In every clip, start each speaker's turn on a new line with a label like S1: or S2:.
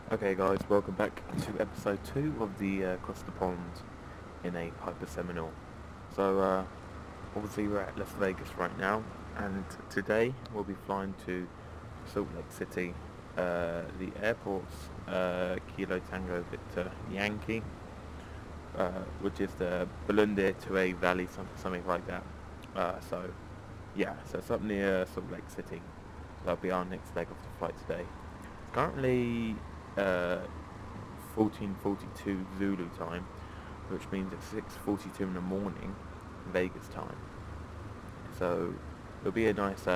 S1: Okay guys, welcome back to episode 2 of the Across the Pond in a Piper Seminole. So obviously we're at Las Vegas right now, and today we'll be flying to Salt Lake City. The airport's Kilo Tango Victor Yankee, which is the Balloon to a Valley, something like that. So it's up near Salt Lake City. That'll be our next leg of the flight today. It's currently 14:42 Zulu time, which means it's 6:42 in the morning Vegas time. So it'll be a nice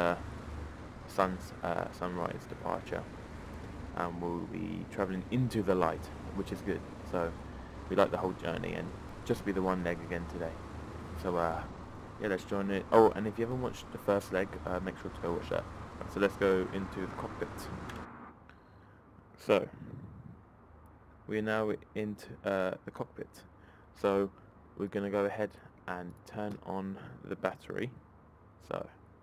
S1: sunrise departure, and we'll be travelling into the light, which is good. So we like the whole journey, and just be the one leg again today. So let's join it. Oh, and if you haven't watched the first leg, make sure to go watch that. So let's go into the cockpit. So we are now into the cockpit. So we're going to go ahead and turn on the battery. So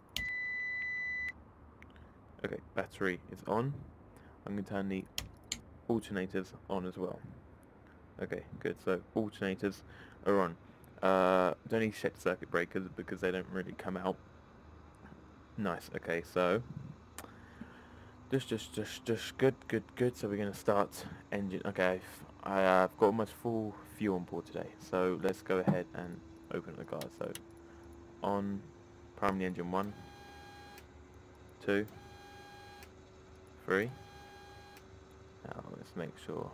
S1: okay, battery is on. I'm going to turn the alternators on as well. Okay, good. So alternators are on. Don't need to check circuit breakers because they don't really come out. Nice. Okay, so just good. So we're gonna start engine. Okay, I've got almost full fuel on board today. So let's go ahead and open the car. So on, prime the engine. 1, 2, 3. Now let's make sure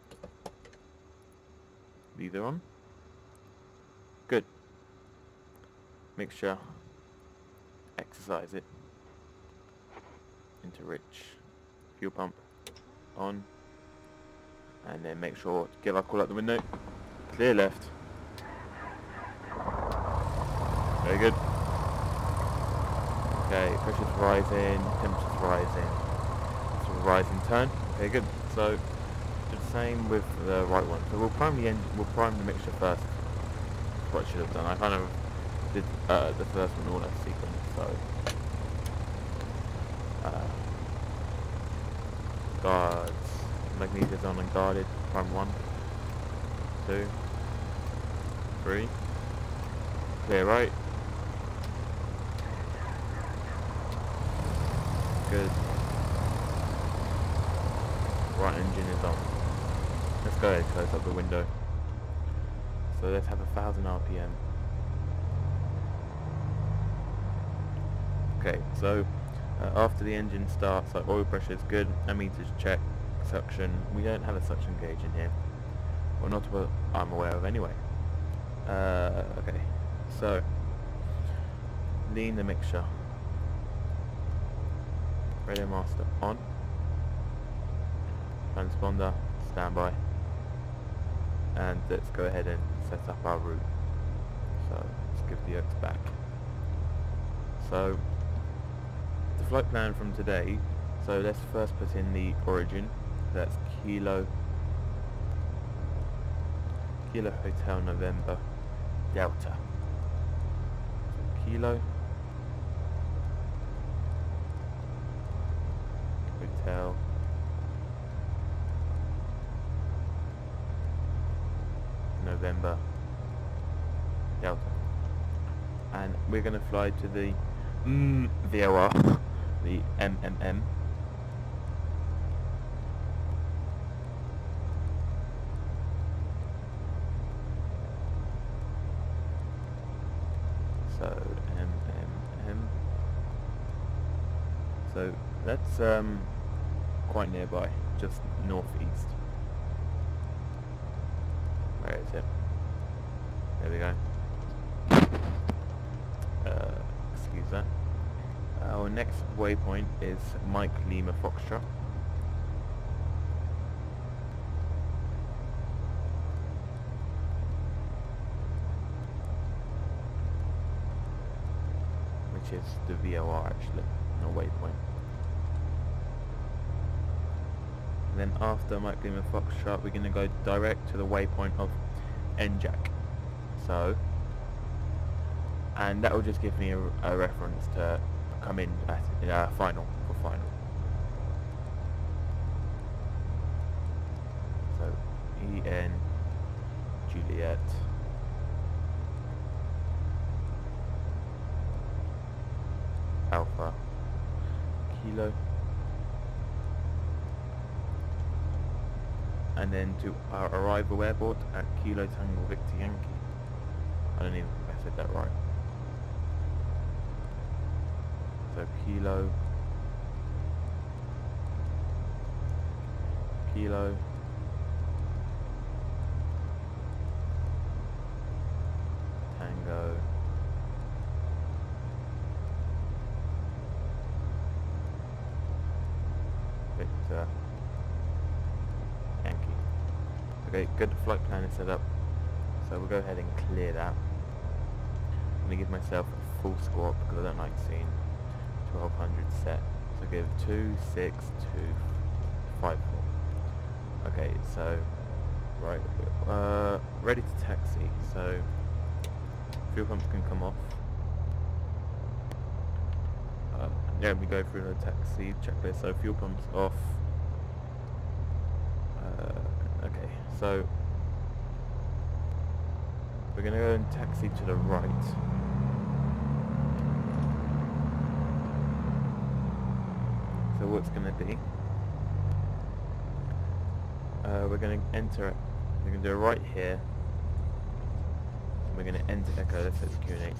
S1: these are on. Good. Mixture. Exercise it into rich. Fuel pump on, and then make sure to get our call out the window. Clear left. Very good. Okay, pressure's rising, temperature's rising. So rising turn. Okay, good. So do the same with the right one. So we'll prime the engine. We'll prime the mixture first. That's what I should have done. I kind of did the first one all that sequence. So guards, magneto's on and guarded. Prime 1, 2, 3. Clear right. Good. Right engine is on. Let's go ahead and close up the window. So let's have 1,000 RPM. Okay, so after the engine starts, like oil pressure is good, ammeters check, suction. We don't have a suction gauge in here. Well, not what I'm aware of anyway. Okay, so lean the mixture. Radio master on. Transponder standby. And let's go ahead and set up our route. So let's give the X back. So the flight plan from today, so let's first put in the origin. That's Kilo Hotel November Delta. So Kilo Hotel November Delta, and we're going to fly to the VOR, the MMM. So MMM. So that's quite nearby, just northeast. Where is it? There we go. Excuse that. Our next waypoint is Mike Lima Foxtrot. Which is the VOR actually, no waypoint. And then after Mike Lima Foxtrot, we're going to go direct to the waypoint of NJAC. So, and that will just give me a reference to come in at final for final. set. Alpha Kilo, and then to our arrival airport at Kilo Tango Victor Yankee. I don't even think I said that right. So Kilo Tango Victor Yankee. Okay, good. Flight plan is set up, so we'll go ahead and clear that. I'm going to give myself a full score up because I don't like seeing 1200 set. So give 26254. Okay, so right, ready to taxi. So fuel pumps can come off. Yeah, we go through the taxi checklist. So fuel pumps off. Okay, so we're gonna go and taxi to the right. So what's gonna be? We're gonna enter it. We're gonna do it right here. And we're gonna enter Echo. Let's hit QNH.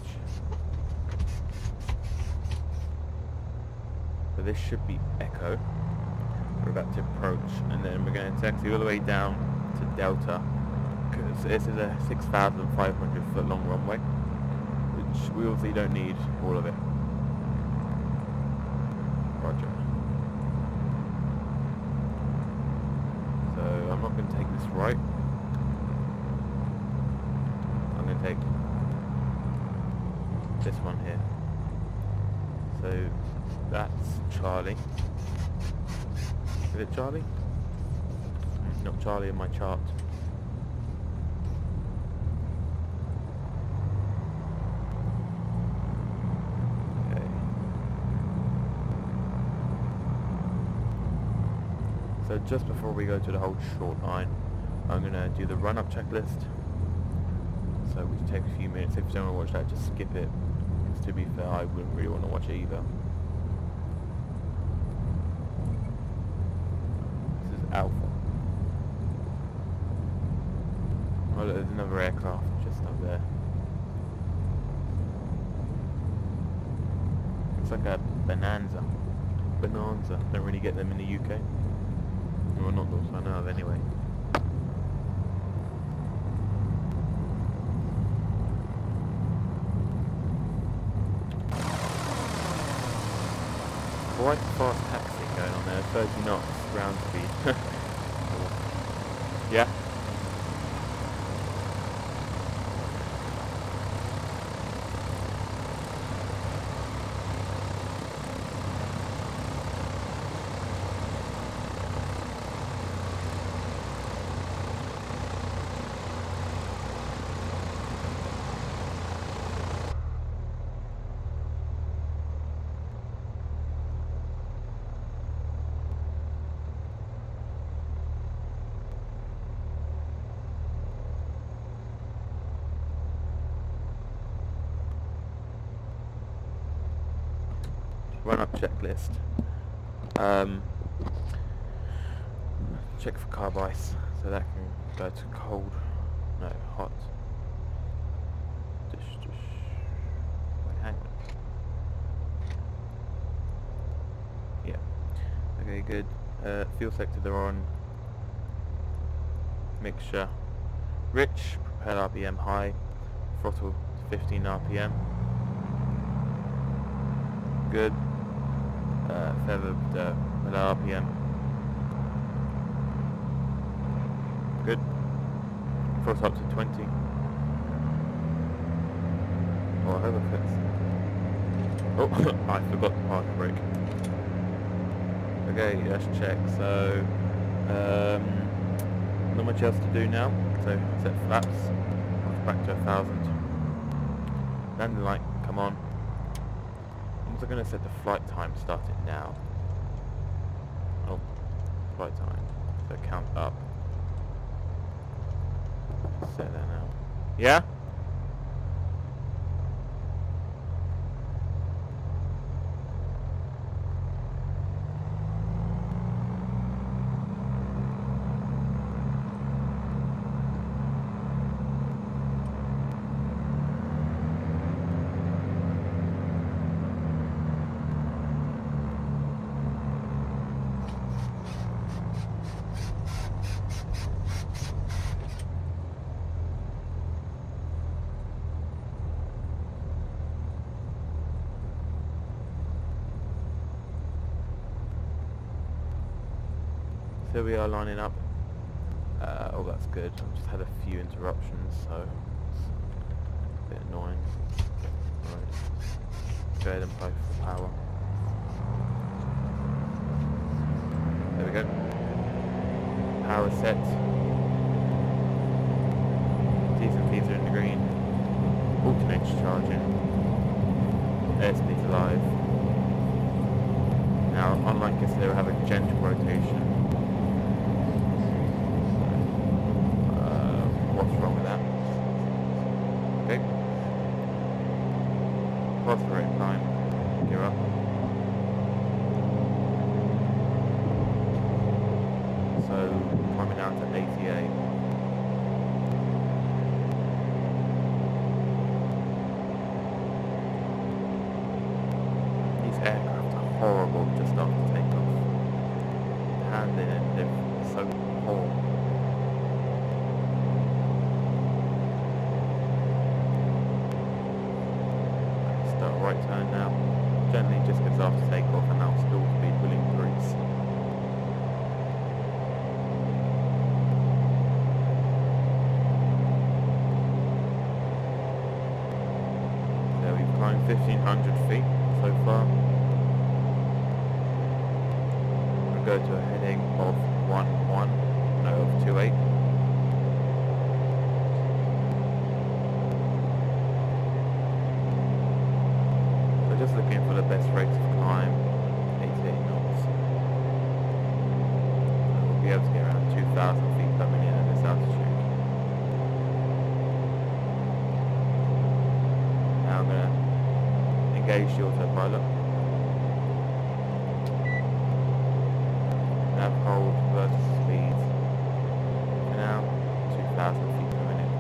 S1: So this should be Echo. We're about to approach, and then we're going to taxi all the way down to Delta, because this is a 6,500 foot long runway, which we obviously don't need all of it. Roger. So I'm not going to take this right. I'm going to take this one here. So that's Charlie. Is it Charlie? Not Charlie in my chart. Okay. So just before we go to the whole short line, I'm going to do the run-up checklist. So we can take a few minutes. If you don't want to watch that, just skip it. Because to be fair, I wouldn't really want to watch it either. Alpha. Oh look, there's another aircraft just up there. It's like a Bonanza. Don't really get them in the UK. Well, not those I know of anyway. Quite fast taxi going on there, 30 knots ground speed. Yeah. Run up checklist. Check for carb ice, so that can go to cold, no, hot. Wait, hang on. Yeah. Okay, good. Fuel sectors are on. Mixture rich, propel RPM high, throttle 15 RPM. Good. Feathered RPM. Good. Throttle up to 20. Oh, I hope it fits. Oh, I forgot the parking brake. Okay, let's check. So, not much else to do now. So, set flaps. Back to 1,000. Landing light, come on. I'm going to set the flight time starting now. Oh, flight time. So count up. Set that now. Yeah? So we are lining up. Oh, that's good. I've just had a few interruptions, so it's a bit annoying. Right. Go ahead and play for power. There we go. Power set. T's and P's are in the green. Alternator charging. Airspeed's alive. Now, unlike yesterday, we're having gentle rotation. What's wrong with that? Okay. Pause the rate time. Gear up. So, climbing down to 88. These aircraft are horrible just after takeoff. Handling it, they're so horrible. Right turn now. Generally just gives after takeoff and now stall speed will increase. So we've climbed 1,500 feet so far. We'll go to a heading of 28. Just looking for the best rate of climb, 88 knots. So we'll be able to get around 2,000 feet per minute at this altitude. Now I'm going to engage the autopilot. Nav hold versus speed. For now, 2,000 feet per minute.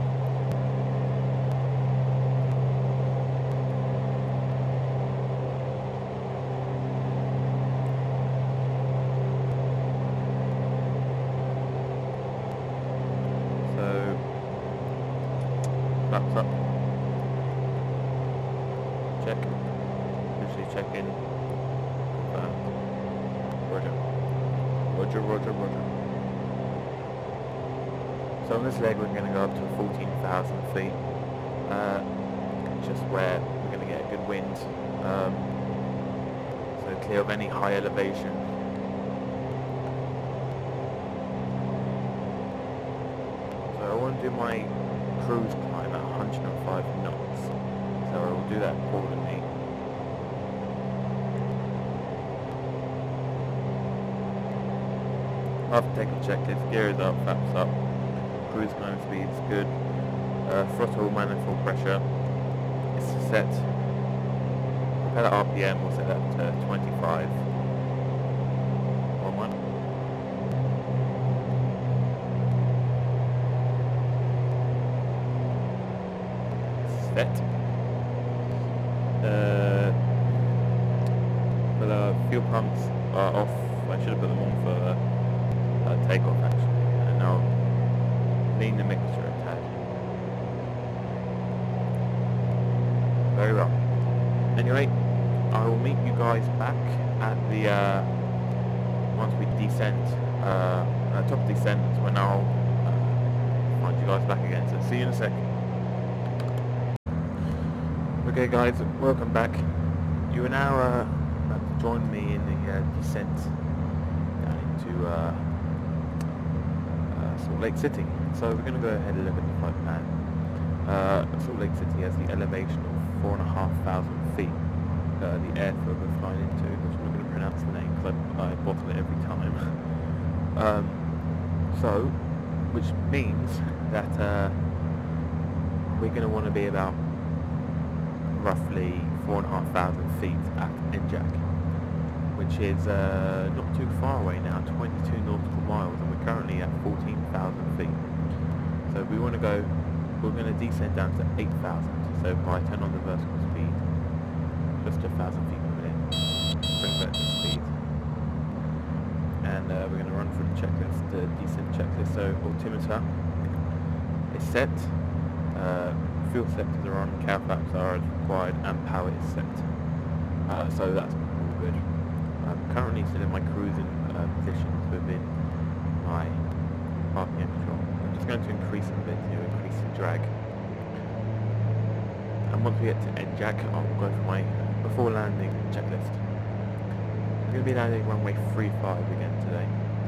S1: Flaps up. Check. Usually check in. Confirm. Roger. Roger, roger, roger. So on this leg we're going to go up to 14,000 feet. Just where we're going to get a good wind. So clear of any high elevation. So I want to do my cruise climb at 105 knots, so I will do that accordingly. After taking checklist, gear is up, flaps up, cruise climb speed is good, throttle manifold pressure is set, propeller RPM will set that to 25. Set. The fuel pumps are off. I should have put them on for takeoff actually. And now lean the mixture a tad. Very well. Anyway, I will meet you guys back at the once we descend, top of descent, when I'll find you guys back again. So see you in a sec. Okay guys, welcome back. You are now about to join me in the descent down into Salt Lake City. So we're going to go ahead and look at the flight plan. Salt Lake City has the elevation of 4,500 feet. The airfield we're flying into, which I'm not going to pronounce the name because I bottle it every time. Which means that we're going to want to be about roughly 4,500 feet at NJAC, which is not too far away now, 22 nautical miles, and we're currently at 14,000 feet. So we want to go, we're going to descend down to 8,000, so if I turn on the vertical speed, just 1,000 feet per minute, bring back the speed, and we're going to run through the checklist, the descent checklist. So altimeter is set, fuel selectors are on, cow flaps are as required, and power is set. So that's all good. I'm currently still in my cruising positions within my RPM control. I'm just going to increase it a bit to increase the drag. And once we get to NJAC, I will go for my before landing checklist. I'm going to be landing runway 35 again today.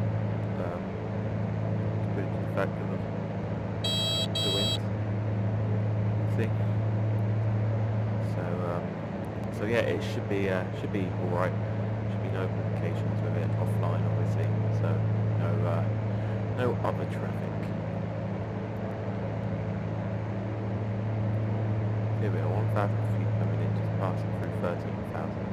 S1: Due to the fact of the wind. See? So yeah, it should be alright. Should be no complications with it offline, obviously. So no other traffic. Here we are, 1,000 feet per minute, just passing through 13,000.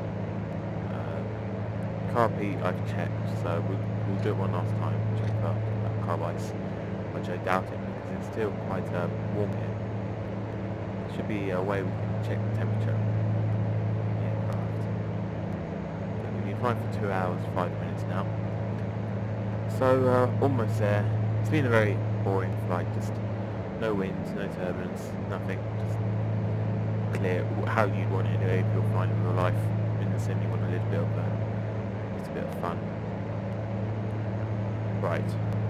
S1: Carb heat I've checked, so we'll do it one last time, check out carb ice, which I doubt it because it's still quite warm here. There should be a way we can check the temperature in the aircraft. We've been flying for 2 hours, 5 minutes now. So almost there. It's been a very boring flight, just no winds, no turbulence, nothing, just clear how you'd want it anyway if you're flying in real life. In the sim you want a little bit of just a bit of fun. Right.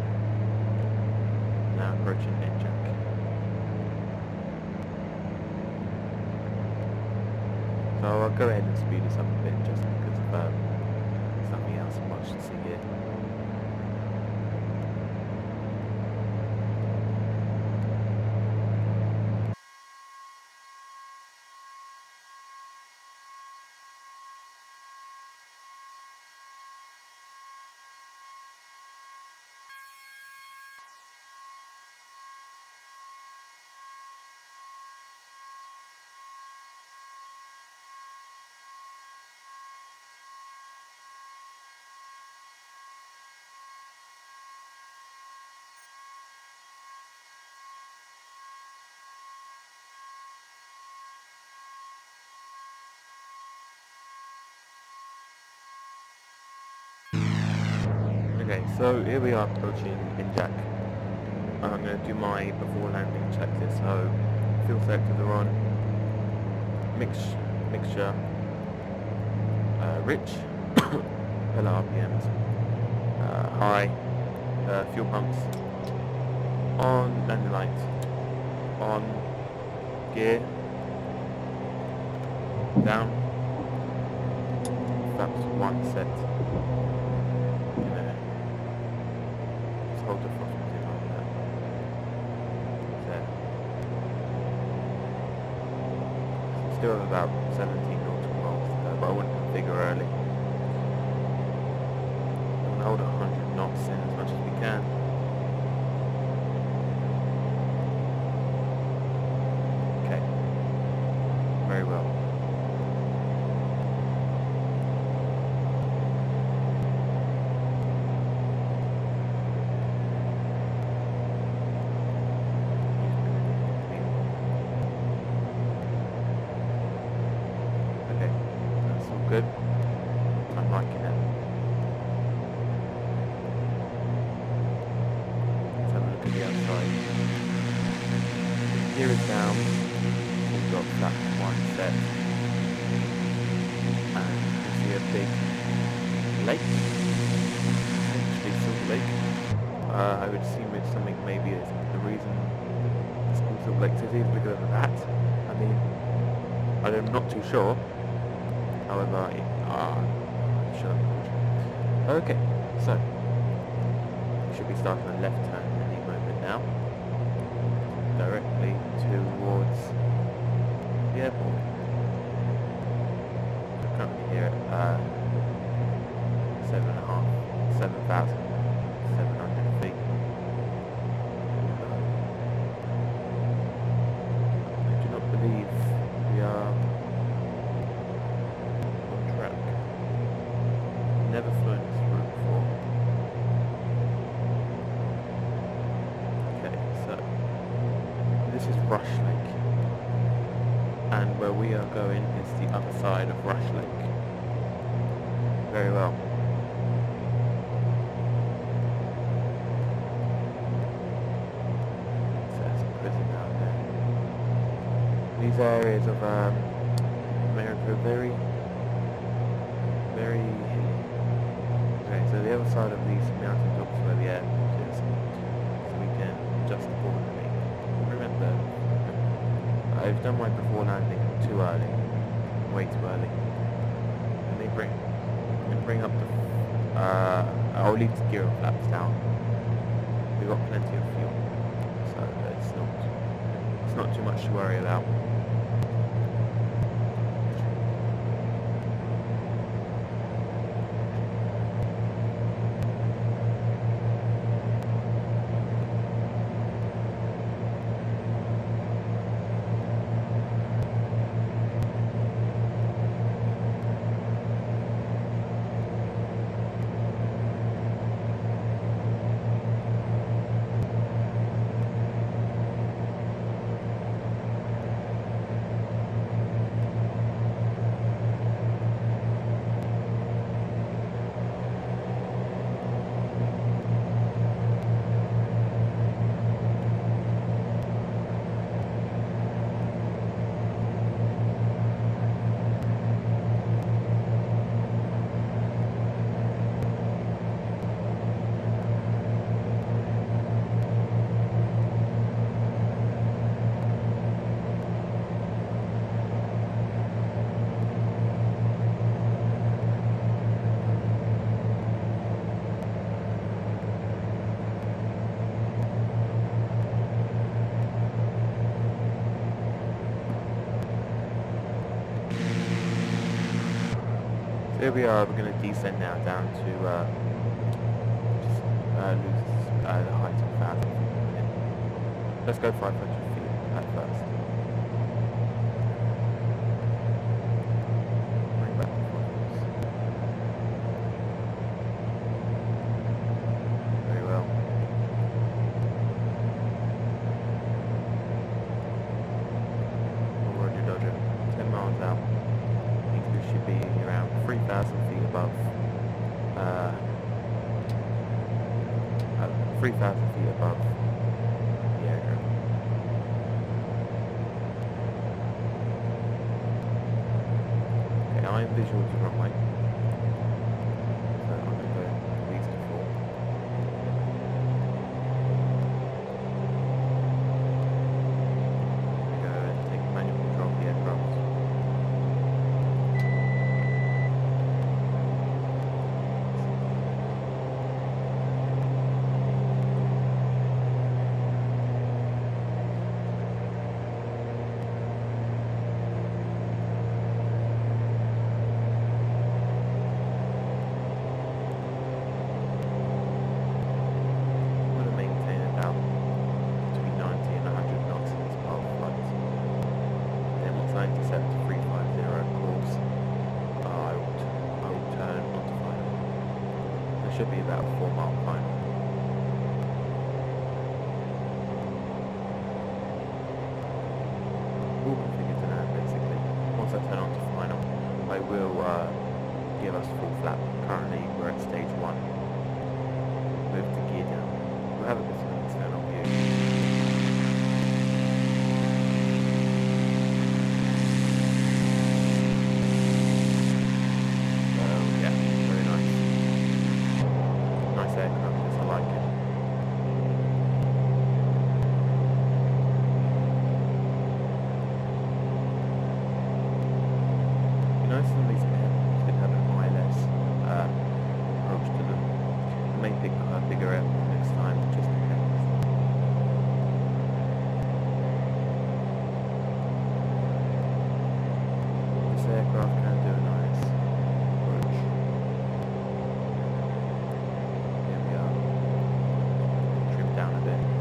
S1: Now approaching NJAC. So I'll go ahead and speed this up a bit just because of there's nothing else much to see here. Okay, so here we are approaching NJAC. I'm going to do my before landing checklist. So fuel selectors are on, mixture, rich, pillar RPMs, high, fuel pumps, on, landing lights, on, gear, down, flaps 1 set. Hold the throttle on that. There. Still have about 17 nautical miles, but I wouldn't configure early. I want to hold 100 knots in as much as we can. Okay. Very well. Good. I'm liking it. Let's have a look at the outside. Here is down. We've got flap 1 set. And you can see a big lake. Potentially Silver Lake. I would assume it's something, maybe it's the reason it's called Silver Lake City is because of that. I mean, I'm not too sure. However, shut up. Okay, so we should be starting a left turn any moment now, directly towards the airport. We're currently here at 7,700 feet. Rush Lake, and where we are going is the other side of Rush Lake. Very well. So there's a prison down there. These areas of America are very hilly. Okay, so the other side of these mountain tops where the airport is, so we can adjust the bordering. Remember, I've done my before landing too early, way too early. And I'm going to bring up the, I'll leave the gear flaps down. We've got plenty of fuel, so it's not too much to worry about. Here we are, we're going to descend now down to lose the height of 1,000 feet per minute. Let's go 500 feet at first. Bring back the focus. Very well. Roger Dodger, 10 miles out. We should be around 3,000 feet above 3,000 feet above the aerodrome. Okay, I'm visual to the runway, so I'm going to go at least to 4. I'm going to go and take manual control of the aircraft. Should be about a 4-mile final. All configured to land basically. Once I turn on to final, I will give us full flap. Currently we're at stage 1. Move the gear down. We'll have a bit of an external view. Bigger airport next time, it just depends. This aircraft can do a nice approach. Here we are. Trim down a bit.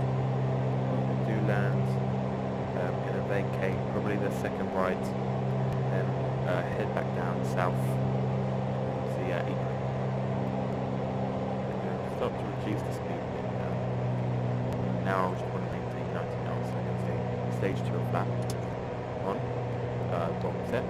S1: Vacate probably the second right head back down south to the EP2. Start to reduce the speed a bit now. Now I just want to maintain 90 knots, so I'm going to stay stage 2 of flap on, bottom set.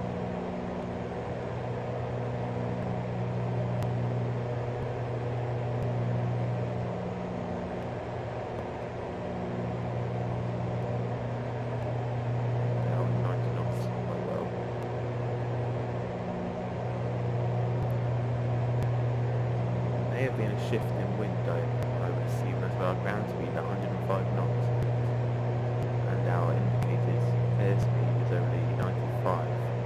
S1: May have been a shift in wind though, I would assume as well. Ground speed at 105 knots, and our indicated airspeed is only 95.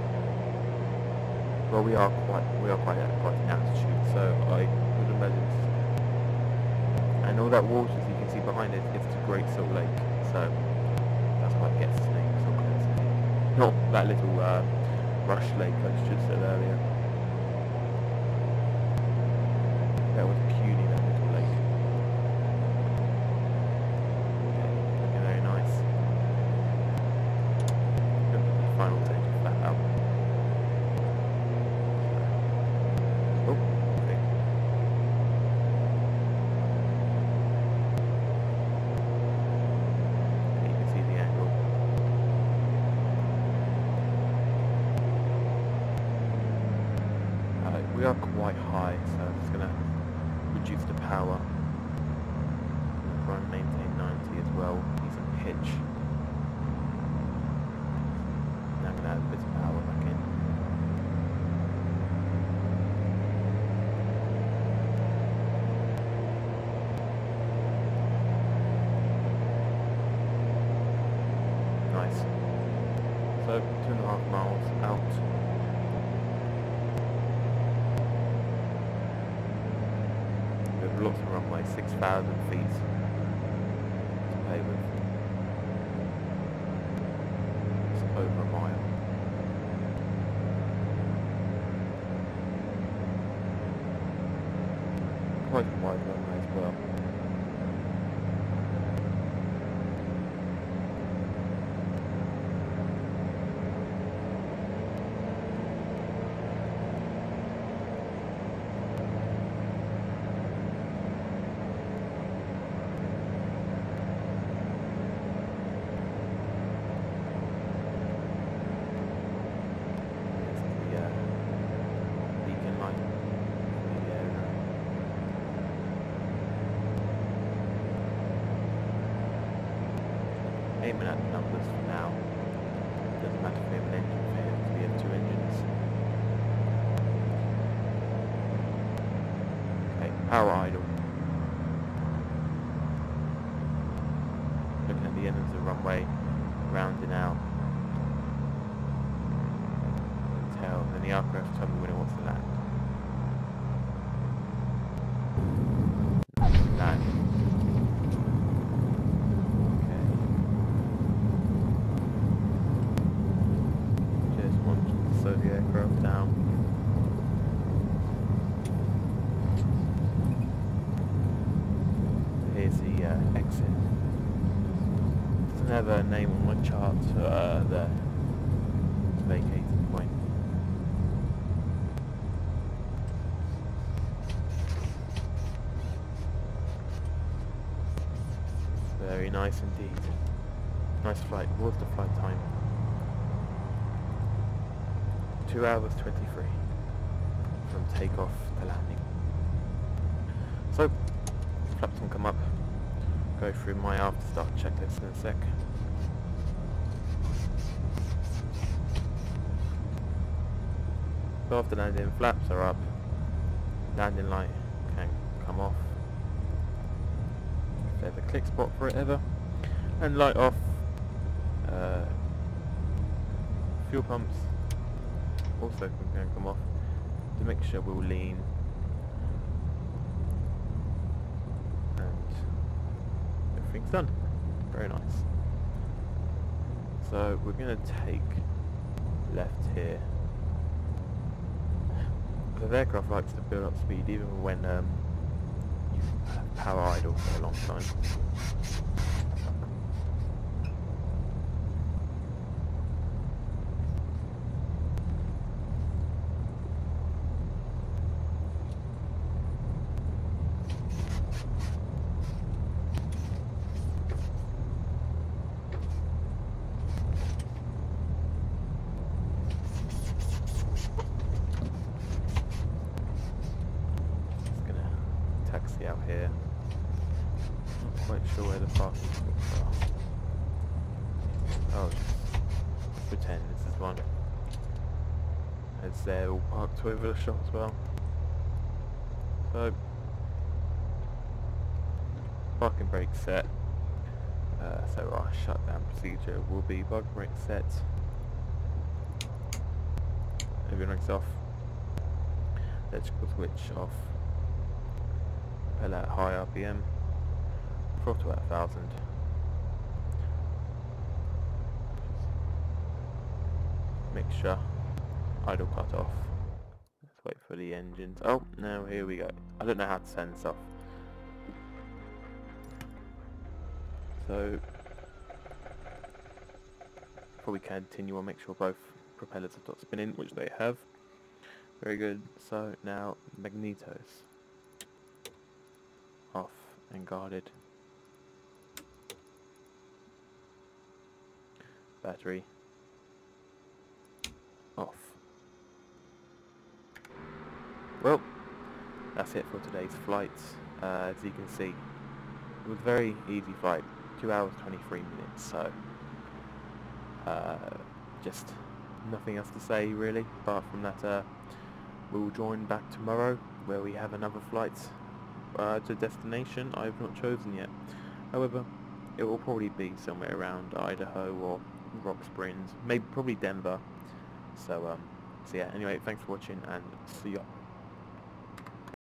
S1: Well, we are quite at quite an altitude, so I would imagine. And all that water, as you can see behind it, it's the Great Salt Lake, so that's why it gets its name, Salt Lake. Not that little Rush Lake I just said earlier. That was puny, that little lake. Okay, looking very nice. Look at the final stage of flat out. Oh, okay. And you can see the angle. We are quite high, so I'm just gonna reduce the power. Try and maintain 90 as well. Need some pitch. Now I'm gonna add a bit of power back in. Nice. So 2.5 miles out. Lots of runway, 6,000 feet to play with. It's over a mile. Quite a wide runway as well. Aiming at the numbers for now. Doesn't matter if we have an engine failure, because we have 2 engines. Okay, power idle. Looking at the end of the runway, rounding out. Tail, and then the aircraft tell me when it wants to land. Land. Slow the aircraft down. Here's the exit. Doesn't have a name on my chart there. It's vacated point. Very nice indeed. Nice flight. What's the flight time? 2 hours 23 from takeoff to landing. So, flaps will come up. Go through my after start checklist in a sec. So after landing, flaps are up. Landing light can come off. If there's a click spot for it ever. And light off. Fuel pumps also can come off to make sure we'll lean, and everything's done. Very nice. So we're going to take left here. The aircraft likes to build up speed even when you have power idle for a long time. be out here. Not quite sure where the parking spots are. Oh, just pretend this is one. As they're all parked over the shop as well. So, parking brake set. So our shutdown procedure will be parking brake set. Avionics off. Electrical switch off. Propeller at high RPM. Throttle at 1000. Mixture. Idle cut off. Let's wait for the engines. Oh, now here we go. I don't know how to turn this off. So, before we continue, I'll make sure both propellers have stopped spinning, which they have. Very good. So now magnetos off and guarded. Battery off. Well, that's it for today's flight. As you can see, it was a very easy flight, 2 hours 23 minutes, so just nothing else to say really, apart from that we'll join back tomorrow where we have another flight to destination I've not chosen yet. However, it will probably be somewhere around Idaho or Rock Springs, maybe probably Denver. So yeah, anyway, thanks for watching and see ya.